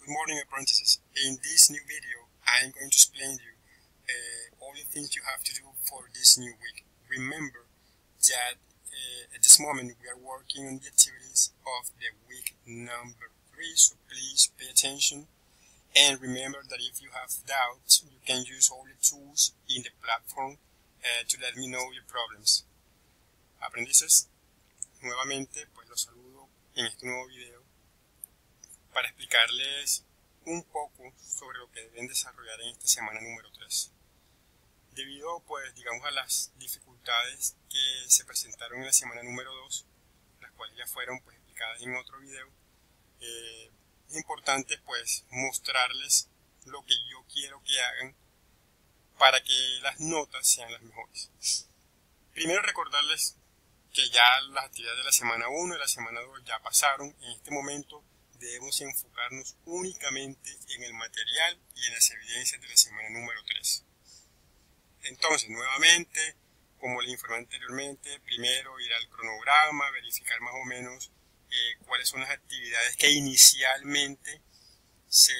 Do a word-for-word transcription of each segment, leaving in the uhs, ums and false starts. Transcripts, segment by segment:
Good morning, apprentices. In this new video, I am going to explain to you uh, all the things you have to do for this new week. Remember that uh, at this moment we are working on the activities of the week number three, so please pay attention. And remember that if you have doubts, you can use all the tools in the platform uh, to let me know your problems. Aprendices, nuevamente pues los saludo en este nuevo video para explicarles un poco sobre lo que deben desarrollar en esta semana número tres. Debido pues digamos a las dificultades que se presentaron en la semana número dos, las cuales ya fueron pues explicadas en otro video, eh, es importante pues mostrarles lo que yo quiero que hagan para que las notas sean las mejores. Primero recordarles que ya las actividades de la semana uno y la semana dos ya pasaron. En este momento debemos enfocarnos únicamente en el material y en las evidencias de la semana número tres. Entonces, nuevamente, como les informé anteriormente, primero ir al cronograma, verificar más o menos eh, cuáles son las actividades que inicialmente se,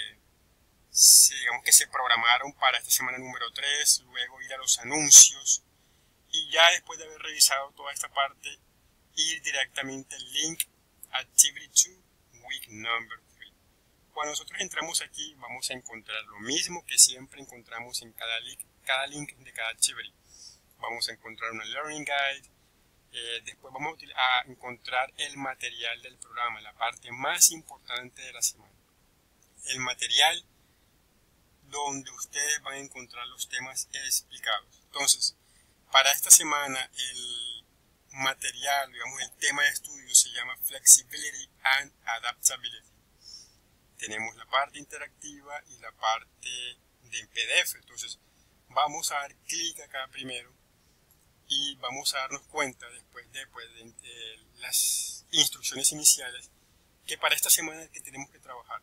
se, digamos que se programaron para esta semana número tres, luego ir a los anuncios y ya después de haber revisado toda esta parte, ir directamente al link Activity two, Week Number three. Cuando nosotros entramos aquí vamos a encontrar lo mismo que siempre encontramos en cada link, cada link de cada activity. Vamos a encontrar una Learning Guide, eh, después vamos a encontrar el material del programa, la parte más importante de la semana. El material donde ustedes van a encontrar los temas explicados. Entonces, para esta semana el material, digamos el tema de estudio se llama Flexibility and Adaptability. Tenemos la parte interactiva y la parte de P D F. Entonces vamos a dar clic acá primero y vamos a darnos cuenta después de, pues, de, de las instrucciones iniciales que para esta semana es que tenemos que trabajar.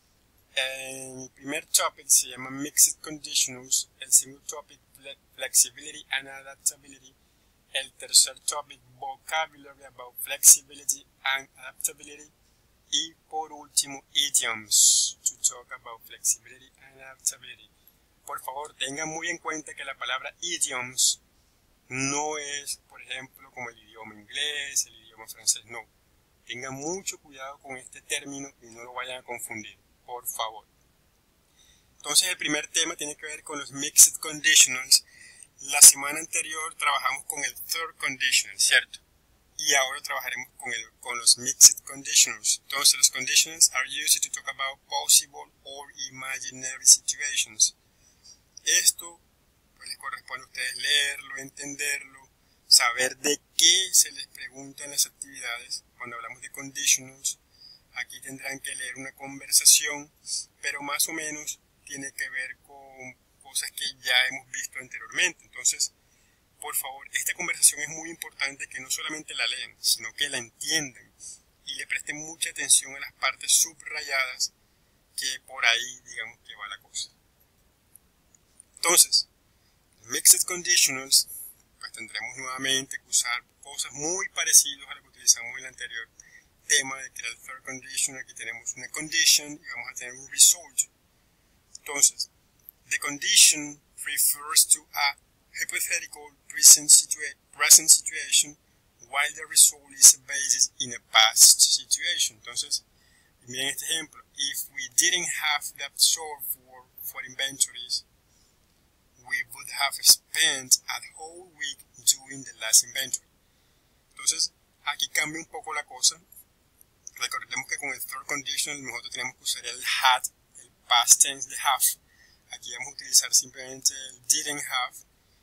El primer topic se llama Mixed Conditionals, el segundo topic Flexibility and Adaptability, el tercer topic Vocabulary about Flexibility and Adaptability y por último Idioms to talk about Flexibility and Adaptability. Por favor tengan muy en cuenta que la palabra idioms no es por ejemplo como el idioma inglés, el idioma francés, no. Tengan mucho cuidado con este término y no lo vayan a confundir, por favor. Entonces el primer tema tiene que ver con los Mixed Conditionals. La semana anterior trabajamos con el Third Conditional, ¿cierto? Y ahora trabajaremos con, el, con los Mixed Conditionals. Entonces los Conditionals are used to talk about possible or imaginary situations. Esto pues les corresponde a ustedes leerlo, entenderlo, saber de qué se les pregunta en las actividades. Cuando hablamos de Conditionals, aquí tendrán que leer una conversación, pero más o menos tiene que ver con cosas que ya hemos visto anteriormente. Entonces, por favor, esta conversación es muy importante que no solamente la lean, sino que la entiendan y le presten mucha atención a las partes subrayadas que por ahí digamos que va la cosa. Entonces, Mixed Conditionals, pues tendremos nuevamente que usar cosas muy parecidas a lo que utilizamos en el anterior tema de que era el Third Condition. Aquí tenemos una condition y vamos a tener un result. Entonces, the condition refers to a hypothetical present, situa present situation, while the result is based in a past situation. Entonces, miren este ejemplo. If we didn't have the absorb for, for inventories, we would have spent a whole week doing the last inventory. Entonces, aquí cambia un poco la cosa. Recordemos que con el third condition nosotros tenemos que usar el had, el past tense de have. Aquí vamos a utilizar simplemente el didn't have.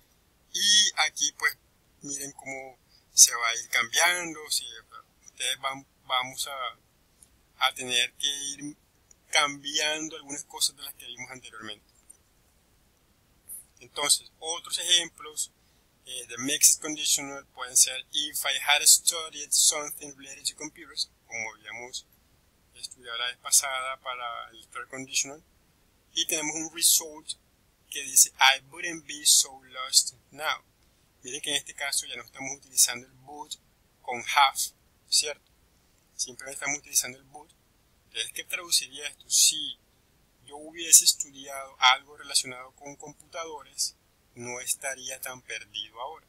Y aquí pues miren cómo se va a ir cambiando. Si ustedes van, vamos a, a tener que ir cambiando algunas cosas de las que vimos anteriormente. Entonces, otros ejemplos eh, de Mixed Conditional pueden ser If I had studied something related to computers, como habíamos estudiado la vez pasada para el Third Conditional. Y tenemos un result que dice I wouldn't be so lost now. Miren que en este caso ya no estamos utilizando el would con have, ¿cierto? Simplemente estamos utilizando el would Entonces, ¿qué traduciría esto? Si yo hubiese estudiado algo relacionado con computadores, no estaría tan perdido ahora.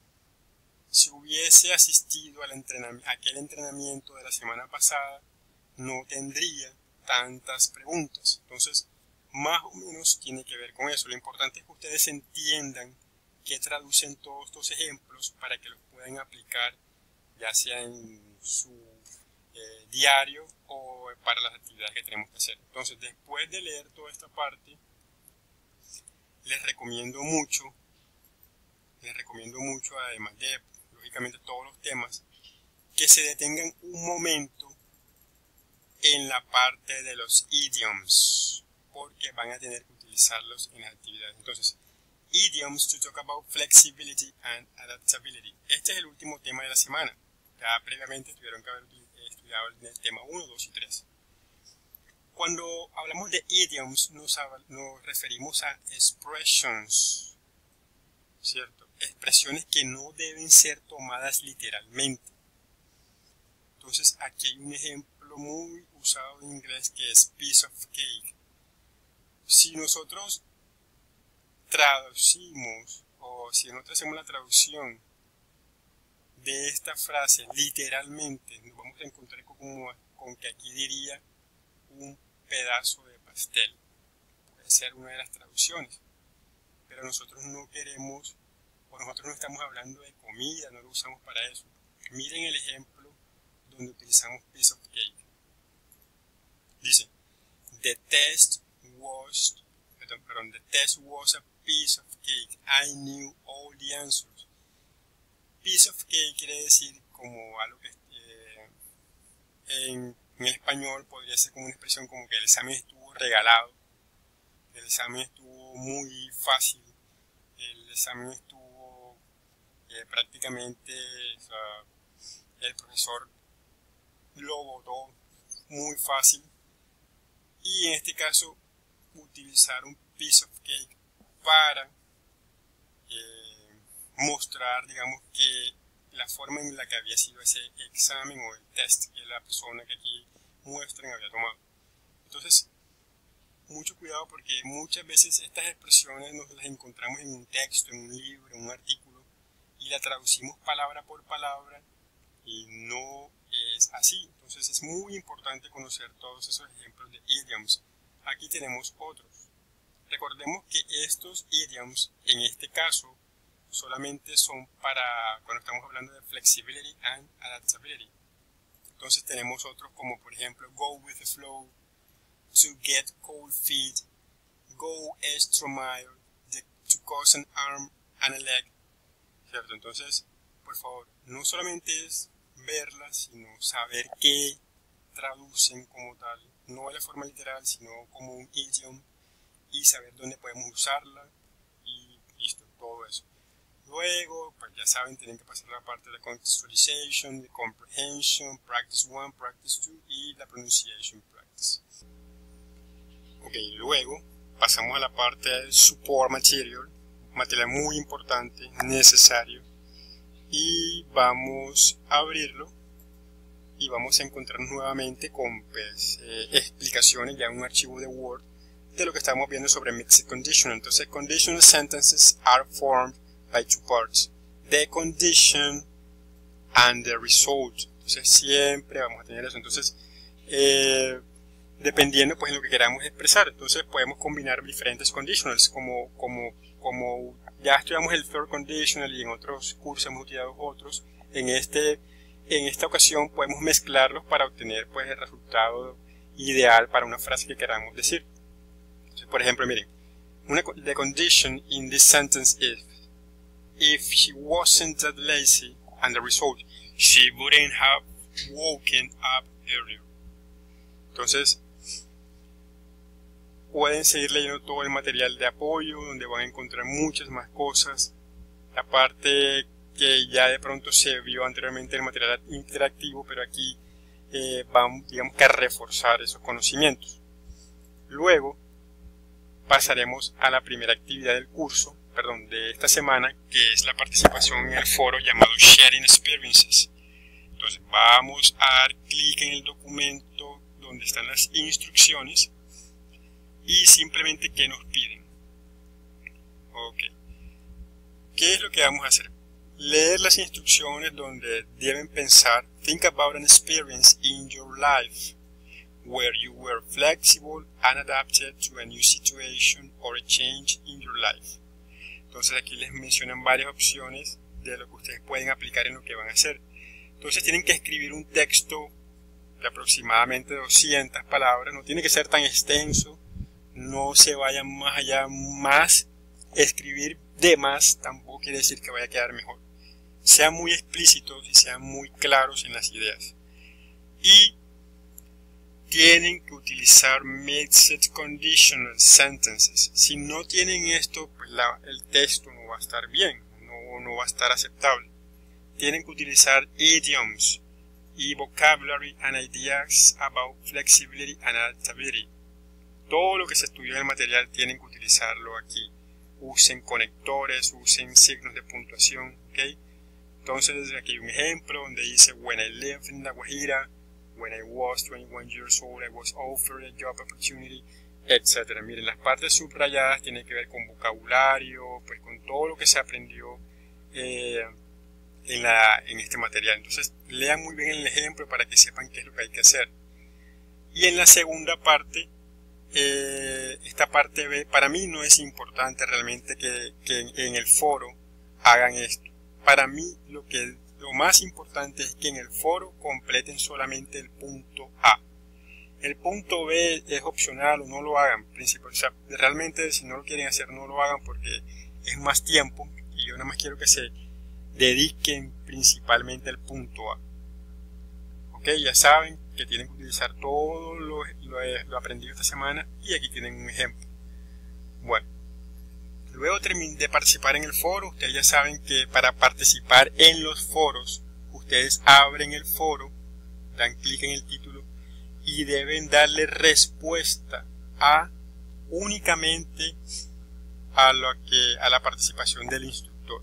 Si hubiese asistido al entrenamiento, a aquel entrenamiento de la semana pasada, no tendría tantas preguntas. Entonces, más o menos tiene que ver con eso. Lo importante es que ustedes entiendan qué traducen todos estos ejemplos para que los puedan aplicar, ya sea en su eh, diario o para las actividades que tenemos que hacer. Entonces, después de leer toda esta parte, les recomiendo mucho, les recomiendo mucho, además de, lógicamente, todos los temas, que se detengan un momento en la parte de los idioms, porque van a tener que utilizarlos en las actividades. Entonces, idioms to talk about flexibility and adaptability. Este es el último tema de la semana. Ya previamente tuvieron que haber estudiado el tema uno, dos y tres. Cuando hablamos de idioms, nos, nos referimos a expressions, ¿cierto? Expresiones que no deben ser tomadas literalmente. Entonces, aquí hay un ejemplo muy usado en inglés que es piece of cake. Si nosotros traducimos, o si nosotros hacemos la traducción de esta frase literalmente, nos vamos a encontrar con, con que aquí diría un pedazo de pastel. Puede ser una de las traducciones, pero nosotros no queremos, o nosotros no estamos hablando de comida, no lo usamos para eso. Miren el ejemplo donde utilizamos piece of cake. Dice, the test was, perdón, perdón, the test was a piece of cake. I knew all the answers. Piece of cake quiere decir como algo que eh, en, en el español podría ser como una expresión como que el examen estuvo regalado, el examen estuvo muy fácil, el examen estuvo eh, prácticamente, o sea, el profesor lo votó muy fácil. Y en este caso, utilizar un piece of cake para eh, mostrar, digamos, que la forma en la que había sido ese examen o el test que la persona que aquí muestran había tomado. Entonces, mucho cuidado porque muchas veces estas expresiones nos las encontramos en un texto, en un libro, en un artículo, y la traducimos palabra por palabra y no es así. Entonces es muy importante conocer todos esos ejemplos de idioms. Aquí tenemos otros. Recordemos que estos idioms, en este caso, solamente son para cuando estamos hablando de flexibility and adaptability. Entonces tenemos otros como por ejemplo go with the flow, to get cold feet, go extra mile, the, to cause an arm and a leg, ¿cierto? Entonces, por favor, no solamente es verlas, sino saber qué traducen como tal, no de la forma literal, sino como un idiom, y saber dónde podemos usarla, y listo, todo eso. Luego, pues ya saben, tienen que pasar la parte de contextualization, de comprehension, practice one, practice two, y la pronunciation practice. Ok, luego pasamos a la parte de support material, material muy importante, necesario, y vamos a abrirlo y vamos a encontrarnos nuevamente con pues, eh, explicaciones ya en un archivo de Word de lo que estamos viendo sobre mixed conditional. Entonces, conditional sentences are formed by two parts, the condition and the result. Entonces siempre vamos a tener eso. Entonces, eh, dependiendo pues en lo que queramos expresar, entonces podemos combinar diferentes conditionals, como, como, como ya estudiamos el third conditional y en otros cursos hemos utilizado otros. En este, en esta ocasión podemos mezclarlos para obtener pues el resultado ideal para una frase que queramos decir. Entonces, por ejemplo, miren, una, the condition in this sentence is if she wasn't that lazy, and the result, she wouldn't have woken up earlier. Entonces, pueden seguir leyendo todo el material de apoyo, donde van a encontrar muchas más cosas. La parte que ya de pronto se vio anteriormente en el material interactivo, pero aquí eh, vamos, digamos que a reforzar esos conocimientos. Luego, pasaremos a la primera actividad del curso, perdón, de esta semana, que es la participación en el foro llamado Sharing Experiences. Entonces vamos a dar clic en el documento donde donde están las instrucciones y simplemente qué nos piden. Ok. ¿Qué es lo que vamos a hacer? Leer las instrucciones donde deben pensar. Think about an experience in your life where you were flexible and adapted to a new situation or a change in your life. Entonces aquí les mencionan varias opciones de lo que ustedes pueden aplicar en lo que van a hacer. Entonces tienen que escribir un texto de aproximadamente doscientas palabras. No tiene que ser tan extenso. No se vayan más allá. Más escribir de más tampoco quiere decir que vaya a quedar mejor. Sean muy explícitos y sean muy claros en las ideas. Y tienen que utilizar mixed conditional sentences. Si no tienen esto, pues la, el texto no va a estar bien, no, no va a estar aceptable. Tienen que utilizar idioms y vocabulary and ideas about flexibility and adaptability. Todo lo que se estudió en el material tienen que utilizarlo aquí. Usen conectores, usen signos de puntuación, ¿ok? Entonces aquí hay un ejemplo donde dice when I lived in La Guajira, when I was twenty-one years old, I was offered a job opportunity, etcétera. Miren, las partes subrayadas tienen que ver con vocabulario, pues con todo lo que se aprendió eh, en, la, en este material. Entonces lean muy bien el ejemplo para que sepan qué es lo que hay que hacer. Y en la segunda parte, eh, esta parte B, para mí no es importante realmente que, que en, en el foro hagan esto. Para mí lo que lo más importante es que en el foro completen solamente el punto A. El punto B es opcional o no lo hagan. O sea, realmente si no lo quieren hacer no lo hagan porque es más tiempo y yo nada más quiero que se dediquen principalmente al punto A. Ok, ya saben que tienen que utilizar todo lo, lo, lo aprendido esta semana y aquí tienen un ejemplo. Bueno. Luego de participar en el foro, ustedes ya saben que para participar en los foros, ustedes abren el foro, dan clic en el título y deben darle respuesta a únicamente a, lo que, a la participación del instructor.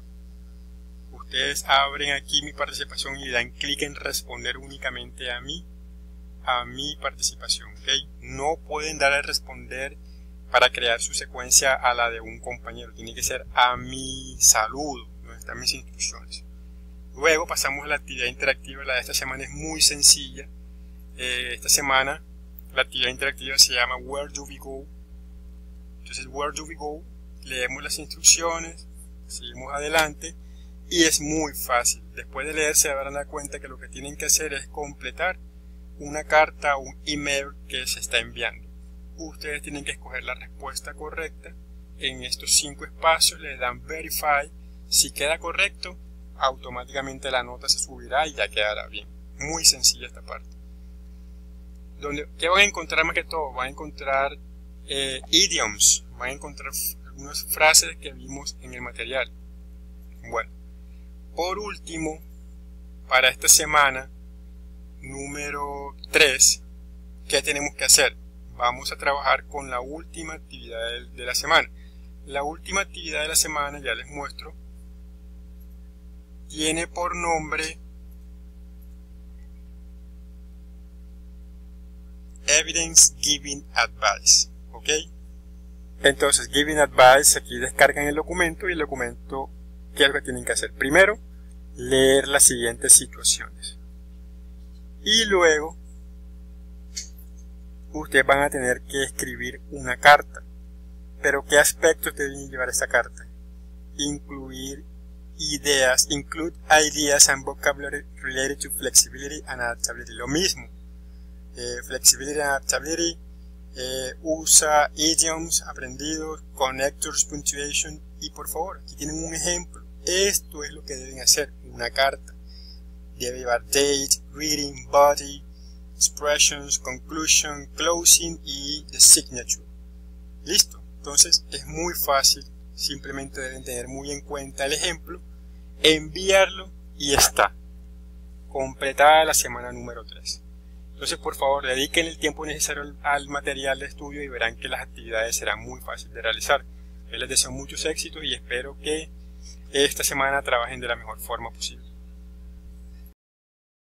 Ustedes abren aquí mi participación y dan clic en responder únicamente a mí, a mi participación. ¿Okay? No pueden darle a responder para crear su secuencia a la de un compañero. Tiene que ser a mi saludo, donde están mis instrucciones. Luego pasamos a la actividad interactiva. La de esta semana es muy sencilla. Eh, esta semana la actividad interactiva se llama Where do we go? Entonces, Where do we go? Leemos las instrucciones, seguimos adelante y es muy fácil. Después de leer se darán cuenta que lo que tienen que hacer es completar una carta o un email que se está enviando. Ustedes tienen que escoger la respuesta correcta. En estos cinco espacios les dan Verify. Si queda correcto, automáticamente la nota se subirá y ya quedará bien. Muy sencilla esta parte. Donde, ¿qué van a encontrar más que todo? Van a encontrar eh, idioms. Van a encontrar algunas frases que vimos en el material. Bueno, por último, para esta semana número tres, ¿qué tenemos que hacer? Vamos a trabajar con la última actividad de, de la semana. La última actividad de la semana, ya les muestro, tiene por nombre Evidence Giving Advice. ¿Ok? Entonces, Giving Advice, aquí descargan el documento y el documento, ¿qué es lo que tienen que hacer? Primero, leer las siguientes situaciones. Y luego, ustedes van a tener que escribir una carta. Pero ¿qué aspectos deben llevar esta carta? Incluir ideas, include ideas and vocabulary related to flexibility and adaptability. Lo mismo, eh, flexibility and adaptability, eh, usa idioms aprendidos, connectors, punctuation y por favor, aquí tienen un ejemplo. Esto es lo que deben hacer, una carta. Debe llevar date, reading, body, expressions, conclusion, closing y the signature. Listo. Entonces es muy fácil. Simplemente deben tener muy en cuenta el ejemplo, enviarlo y está. Completada la semana número tres. Entonces por favor dediquen el tiempo necesario al, al material de estudio y verán que las actividades serán muy fáciles de realizar. Yo les deseo muchos éxitos y espero que esta semana trabajen de la mejor forma posible.